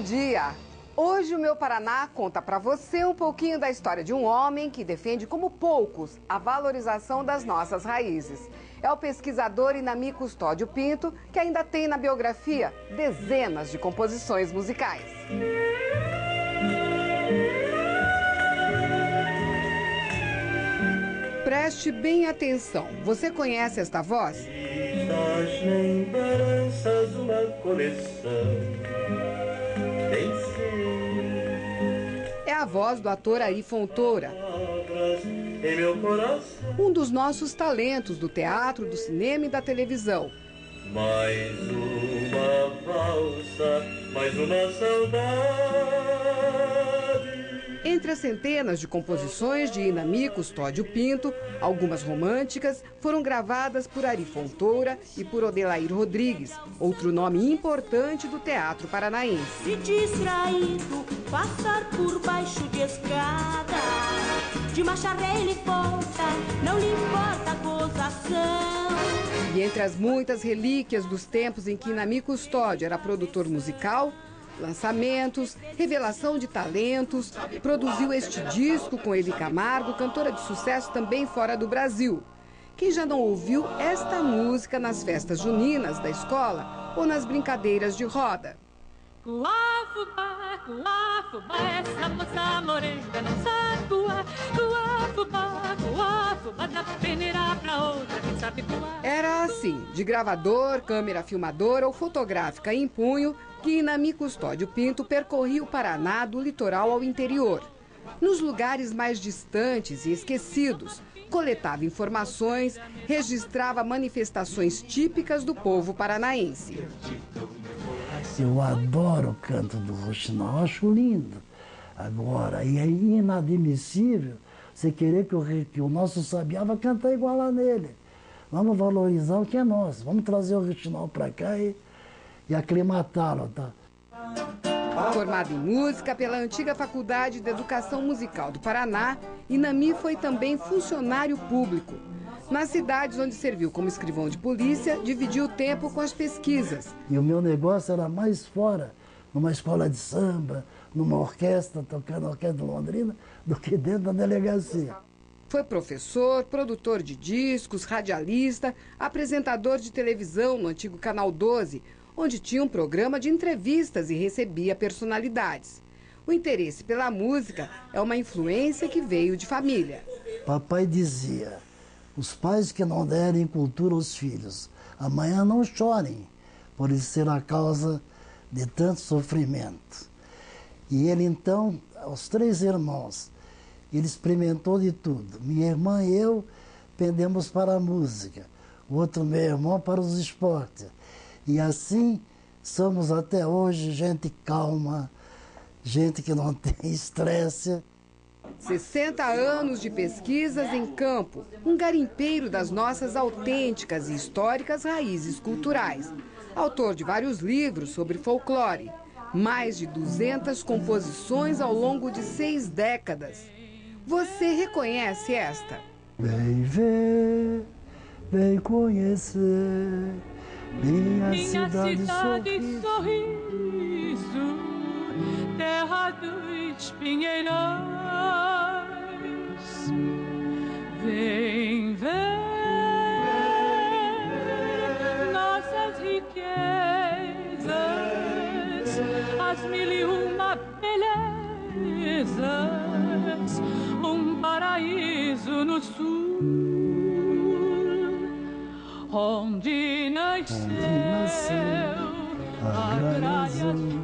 bom dia! Hoje o Meu Paraná conta para você um pouquinho da história de um homem que defende como poucos a valorização das nossas raízes. É o pesquisador Inami Custódio Pinto, que ainda tem na biografia dezenas de composições musicais. Preste bem atenção. Você conhece esta voz? Das lembranças uma coleção. É a voz do ator Ari Fontoura, um dos nossos talentos do teatro, do cinema e da televisão. Mais uma valsa, mais uma saudade. Entre as centenas de composições de Inami Custódio Pinto, algumas românticas foram gravadas por Ari Fontoura e por Odelair Rodrigues, outro nome importante do teatro paranaense. Se distraído, passar por baixo de escada, de marcha ré ele volta, não lhe importa a gozação. E entre as muitas relíquias dos tempos em que Inami Custódio era produtor musical, lançamentos, revelação de talentos, produziu este disco com Evi Camargo, cantora de sucesso também fora do Brasil. Quem já não ouviu esta música nas festas juninas da escola ou nas brincadeiras de roda? Cuá, fubá, essa moça morena não sabe cuá. Cuá, fubá, da peneira pra outra, quem sabe cuá. Era assim, de gravador, câmera filmadora ou fotográfica em punho, que Inami Custódio Pinto percorria o Paraná do litoral ao interior. Nos lugares mais distantes e esquecidos, coletava informações, registrava manifestações típicas do povo paranaense. Eu adoro o canto do Rouxinol, acho lindo. Agora, é inadmissível você querer que o nosso sabiá vá cantar igual a nele. Vamos valorizar o que é nosso, vamos trazer o Rouxinol para cá e aclimatá-lo, tá? Formado em música pela antiga Faculdade de Educação Musical do Paraná, Inami foi também funcionário público. Nas cidades onde serviu como escrivão de polícia, dividiu o tempo com as pesquisas. E o meu negócio era mais fora, numa escola de samba, numa orquestra, tocando a orquestra de Londrina, do que dentro da delegacia. Foi professor, produtor de discos, radialista, apresentador de televisão no antigo Canal 12, onde tinha um programa de entrevistas e recebia personalidades. O interesse pela música é uma influência que veio de família. Papai dizia, os pais que não derem cultura aos filhos, amanhã não chorem, por isso ser a causa de tanto sofrimento. E ele então, aos 3 irmãos, ele experimentou de tudo. Minha irmã e eu pendemos para a música, o outro meu irmão para os esportes. E assim somos até hoje gente calma, gente que não tem estresse. 60 anos de pesquisas em campo, um garimpeiro das nossas autênticas e históricas raízes culturais. Autor de vários livros sobre folclore, mais de 200 composições ao longo de 6 décadas. Você reconhece esta? Vem ver, vem conhecer minha cidade sorriso, terra dos pinheiros. Vem ver nossas riquezas, as 1001 belezas, um paraíso no sul, onde nasceu a praia azul,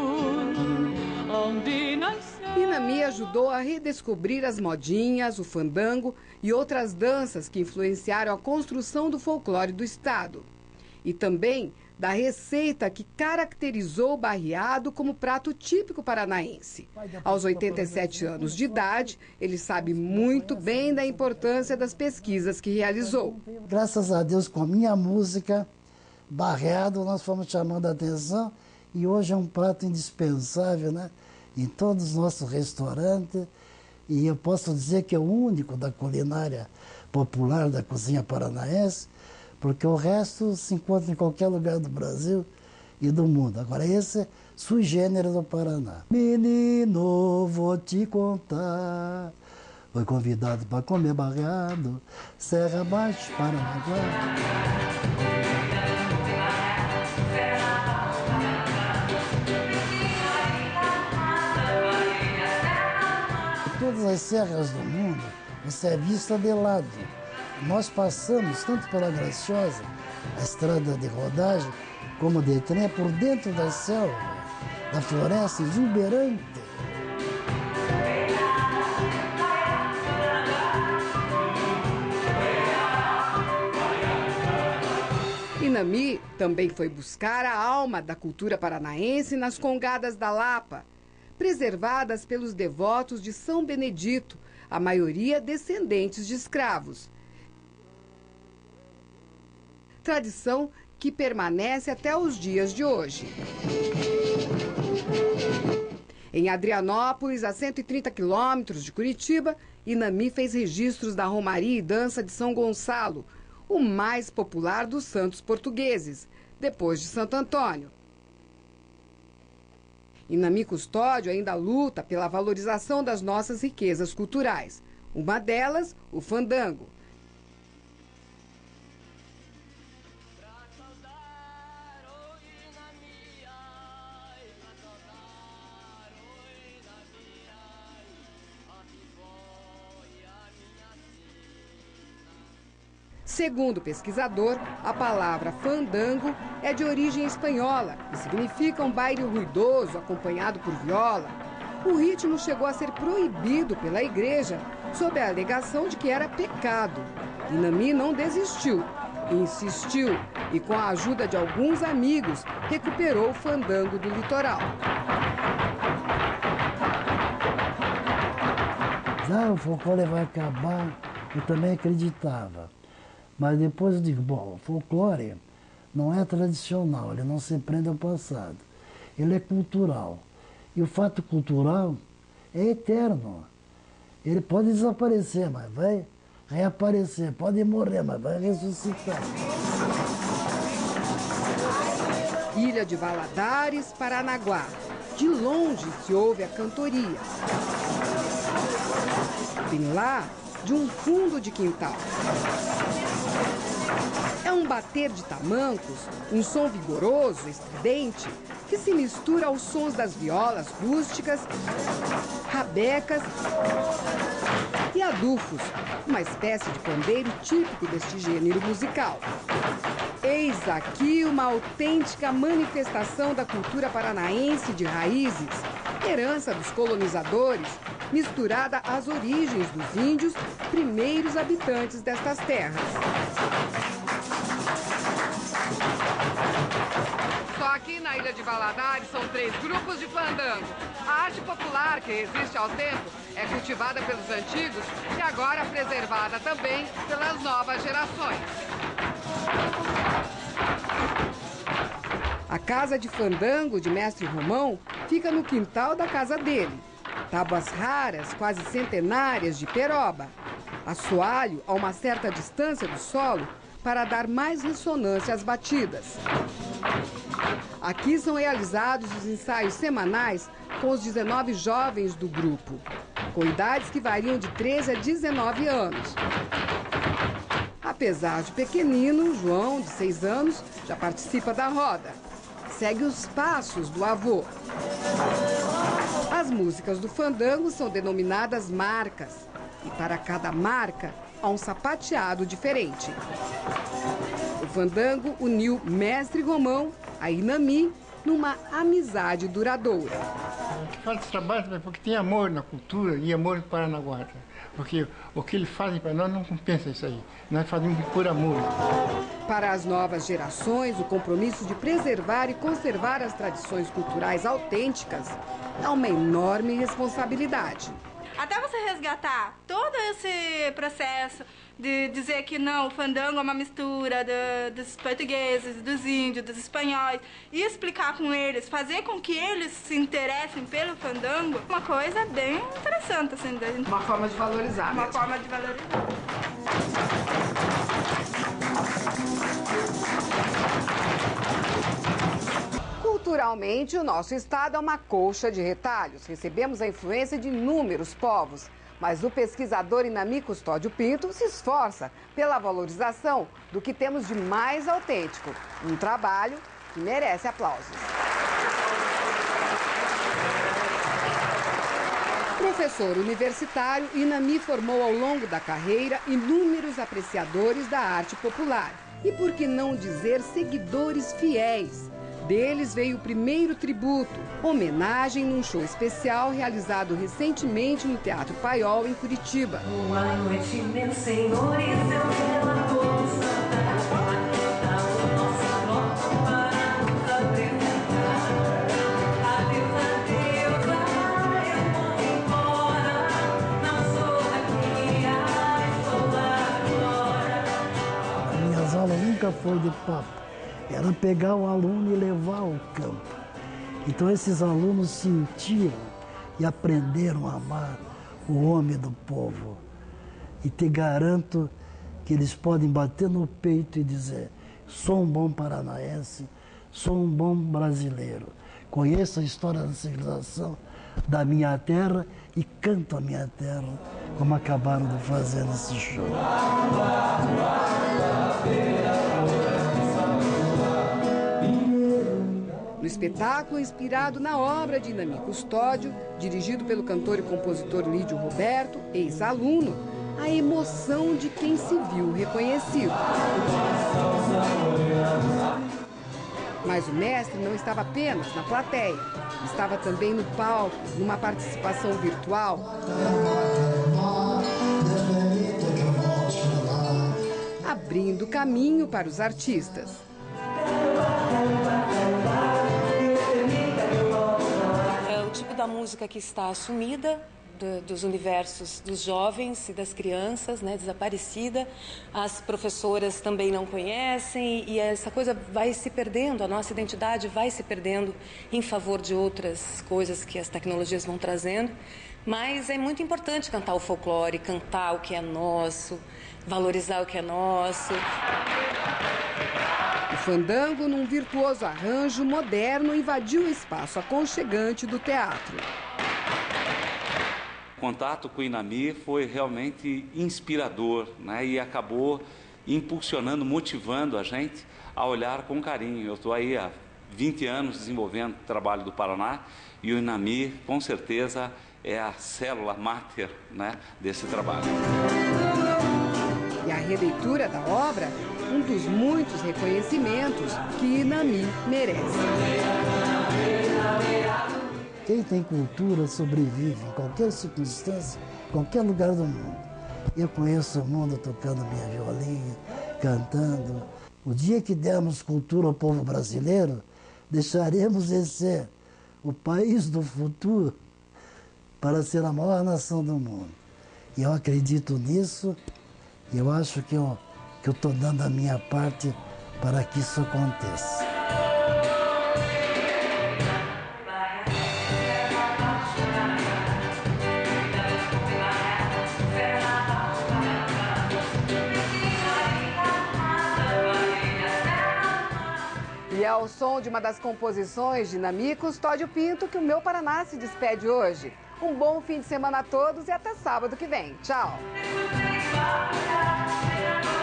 onde nasceu. Inami ajudou a redescobrir as modinhas, o fandango e outras danças que influenciaram a construção do folclore do estado. E também da receita que caracterizou o barreado como prato típico paranaense. Aos 87 anos de idade, ele sabe muito bem da importância das pesquisas que realizou. Graças a Deus, com a minha música, barreado, nós fomos chamando a atenção e hoje é um prato indispensável, né? Em todos os nossos restaurantes. E eu posso dizer que é o único da culinária popular da cozinha paranaense, porque o resto se encontra em qualquer lugar do Brasil e do mundo. Agora esse sui generis do Paraná. Menino, vou te contar, foi convidado para comer barrado, Serra Baixo, Paranaguá. Todas as serras do mundo, você é vista de lado. Nós passamos tanto pela Graciosa, a estrada de rodagem, como de trem, por dentro da selva, da floresta exuberante. Inami também foi buscar a alma da cultura paranaense nas Congadas da Lapa, preservadas pelos devotos de São Benedito, a maioria descendentes de escravos. Tradição que permanece até os dias de hoje. Em Adrianópolis, a 130 quilômetros de Curitiba, Inami fez registros da Romaria e Dança de São Gonçalo, o mais popular dos santos portugueses, depois de Santo Antônio. Inami Custódio ainda luta pela valorização das nossas riquezas culturais. Uma delas, o fandango. Segundo o pesquisador, a palavra fandango é de origem espanhola e significa um baile ruidoso acompanhado por viola. O ritmo chegou a ser proibido pela igreja sob a alegação de que era pecado. Inami não desistiu, insistiu e, com a ajuda de alguns amigos, recuperou o fandango do litoral. O folclore vai acabar, eu também acreditava. Mas depois eu digo, bom, o folclore não é tradicional, ele não se prende ao passado. Ele é cultural. E o fato cultural é eterno. Ele pode desaparecer, mas vai reaparecer. Pode morrer, mas vai ressuscitar. Ilha de Valadares, Paranaguá. De longe se ouve a cantoria. Vem lá de um fundo de quintal. É um bater de tamancos, um som vigoroso, estridente, que se mistura aos sons das violas rústicas, rabecas e adufos, uma espécie de pandeiro típico deste gênero musical. Eis aqui uma autêntica manifestação da cultura paranaense de raízes, herança dos colonizadores, misturada às origens dos índios, primeiros habitantes destas terras. Só aqui na Ilha de Valadares são 3 grupos de fandango. A arte popular que resiste ao tempo é cultivada pelos antigos e agora preservada também pelas novas gerações. A casa de fandango de Mestre Romão fica no quintal da casa dele. Tábuas raras, quase centenárias de peroba. Assoalho a uma certa distância do solo para dar mais ressonância às batidas. Aqui são realizados os ensaios semanais com os 19 jovens do grupo, com idades que variam de 13 a 19 anos. Apesar de pequenino, João, de 6 anos, já participa da roda. Segue os passos do avô. As músicas do fandango são denominadas marcas. E para cada marca, há um sapateado diferente. O fandango uniu Mestre Romão a Inami numa amizade duradoura. Faz esse trabalho porque tem amor na cultura e amor no Paranaguá. Porque o que eles fazem para nós não compensa isso aí. Nós fazemos por amor. Para as novas gerações, o compromisso de preservar e conservar as tradições culturais autênticas é uma enorme responsabilidade. Até você resgatar todo esse processo de dizer que não, o fandango é uma mistura dos portugueses, dos índios, dos espanhóis, e explicar com eles, fazer com que eles se interessem pelo fandango, uma coisa bem interessante, assim. Uma forma de valorizar. Uma forma de valorizar. Culturalmente, o nosso estado é uma colcha de retalhos. Recebemos a influência de inúmeros povos. Mas o pesquisador Inami Custódio Pinto se esforça pela valorização do que temos de mais autêntico. Um trabalho que merece aplausos. Professor universitário, Inami formou ao longo da carreira inúmeros apreciadores da arte popular. E por que não dizer seguidores fiéis? Deles veio o primeiro tributo, homenagem num show especial realizado recentemente no Teatro Paiol, em Curitiba. Boa noite, meus senhores, eu relator Santa, o nosso bloco para nos apresentar. Adeus, adeus, eu vou embora, não sou daqui, estou lá agora. Minhas aulas nunca foram de papo. Era pegar o aluno e levar ao campo. Então esses alunos sentiram e aprenderam a amar o homem do povo. E te garanto que eles podem bater no peito e dizer: sou um bom paranaense, sou um bom brasileiro. Conheço a história da civilização da minha terra e canto a minha terra, como acabaram de fazer nesse show. No espetáculo inspirado na obra de Inami Custódio, dirigido pelo cantor e compositor Lídio Roberto, ex-aluno, a emoção de quem se viu reconhecido. Mas o mestre não estava apenas na plateia, estava também no palco, numa participação virtual. Abrindo caminho para os artistas. O tipo da música que está assumida dos universos dos jovens e das crianças, né, desaparecida. As professoras também não conhecem e essa coisa vai se perdendo, a nossa identidade vai se perdendo em favor de outras coisas que as tecnologias vão trazendo. Mas é muito importante cantar o folclore, cantar o que é nosso, valorizar o que é nosso. O fandango, num virtuoso arranjo moderno, invadiu o espaço aconchegante do teatro. O contato com o Inami foi realmente inspirador, né? E acabou impulsionando, motivando a gente a olhar com carinho. Eu estou aí há 20 anos desenvolvendo o trabalho do Paraná e o Inami, com certeza, é a célula máter, né, desse trabalho. E a releitura da obra, um dos muitos reconhecimentos que Inami merece. Quem tem cultura sobrevive em qualquer circunstância, em qualquer lugar do mundo. Eu conheço o mundo tocando minha violinha, cantando. O dia que dermos cultura ao povo brasileiro, deixaremos de ser o país do futuro para ser a maior nação do mundo. E eu acredito nisso e eu acho que eu estou dando a minha parte para que isso aconteça. E é ao som de uma das composições de Inami Custódio Pinto que o Meu Paraná se despede hoje. Um bom fim de semana a todos e até sábado que vem. Tchau!